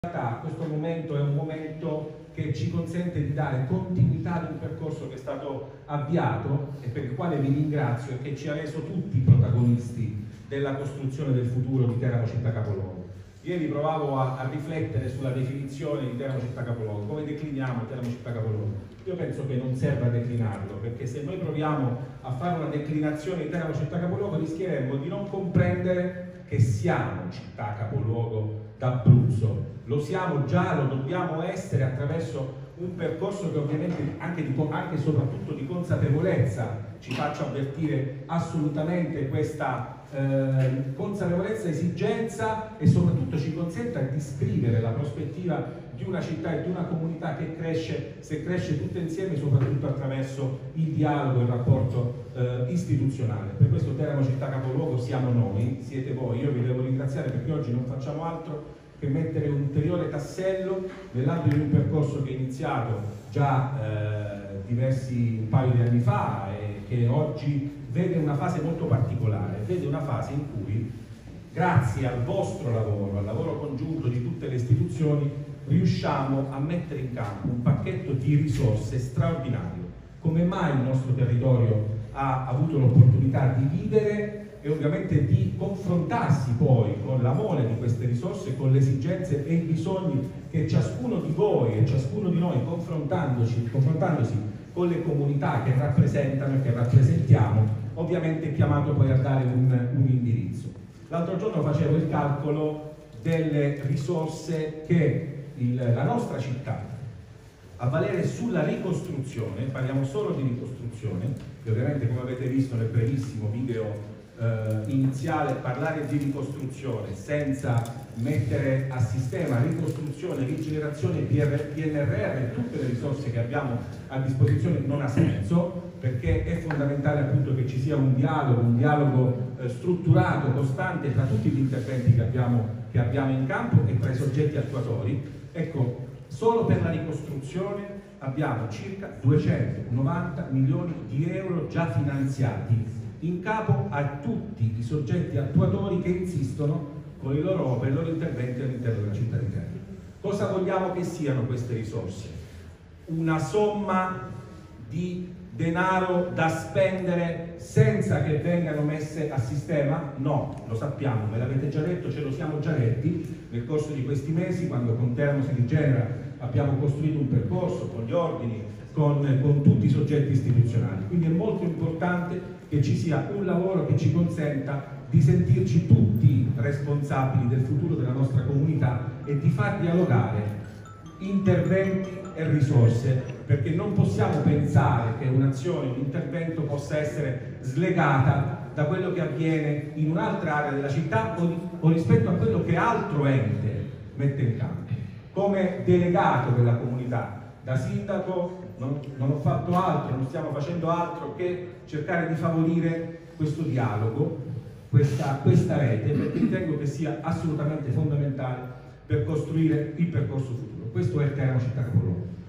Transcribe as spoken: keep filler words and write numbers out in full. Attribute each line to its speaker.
Speaker 1: In realtà questo momento è un momento che ci consente di dare continuità ad un percorso che è stato avviato e per il quale vi ringrazio e che ci ha reso tutti protagonisti della costruzione del futuro di Teramo città capoluogo. Ieri provavo a, a riflettere sulla definizione di Teramo città capoluogo, come decliniamo Teramo città capoluogo. Io penso che non serva declinarlo, perché se noi proviamo a fare una declinazione di Teramo città capoluogo rischieremmo di non comprendere che siamo città capoluogo d'Abruzzo. Lo siamo già, lo dobbiamo essere attraverso un percorso che ovviamente anche, di, anche e soprattutto di consapevolezza ci faccia avvertire assolutamente questa eh, consapevolezza, esigenza e soprattutto ci consenta di scrivere la prospettiva di una città e di una comunità che cresce, se cresce tutte insieme, soprattutto attraverso il dialogo e il rapporto eh, istituzionale. Per questo Teramo città capoluogo siamo noi, siete voi. Io vi devo ringraziare perché oggi non facciamo altro che mettere un ulteriore tassello nell'ambito di un percorso che è iniziato già eh, diversi un paio di anni fa e che oggi vede una fase molto particolare, vede una fase in cui grazie al vostro lavoro, al lavoro congiunto di tutte le istituzioni, riusciamo a mettere in campo un pacchetto di risorse straordinario. Come mai il nostro territorio ha avuto l'opportunità di vivere e ovviamente di confrontarsi poi con la mole di queste risorse, con le esigenze e i bisogni che ciascuno di voi e ciascuno di noi, confrontandoci, confrontandosi con le comunità che rappresentano e che rappresentiamo, ovviamente è chiamato poi a dare un, un indirizzo. L'altro giorno facevo il calcolo delle risorse che il, la nostra città, a valere sulla ricostruzione, parliamo solo di ricostruzione, e ovviamente come avete visto nel brevissimo video eh, iniziale, parlare di ricostruzione senza mettere a sistema ricostruzione, rigenerazione, P N R R e tutte le risorse che abbiamo a disposizione non ha senso, perché è fondamentale appunto che ci sia un dialogo, un dialogo eh, strutturato, costante tra tutti gli interventi che abbiamo, che abbiamo in campo e tra i soggetti attuatori. Ecco, solo per la ricostruzione abbiamo circa duecentonovanta milioni di euro già finanziati in capo a tutti i soggetti attuatori che insistono con i loro opere, i loro interventi all'interno della città di Teramo. Cosa vogliamo che siano queste risorse? Una somma di denaro da spendere senza che vengano messe a sistema? No, lo sappiamo, ve l'avete già detto, ce lo siamo già detti nel corso di questi mesi, quando con Teramo si rigenera abbiamo costruito un percorso con gli ordini, con, con tutti i soggetti istituzionali. Quindi è molto importante che ci sia un lavoro che ci consenta di sentirci tutti responsabili del futuro della nostra comunità e di far dialogare interventi e risorse, perché non possiamo pensare che un'azione, un intervento possa essere slegata da quello che avviene in un'altra area della città o, di, o rispetto a quello che altro ente mette in campo. Come delegato della comunità, da sindaco, non, non ho fatto altro, non stiamo facendo altro che cercare di favorire questo dialogo, questa, questa rete, perché ritengo che sia assolutamente fondamentale per costruire il percorso futuro. Questo è Teramo città capoluogo.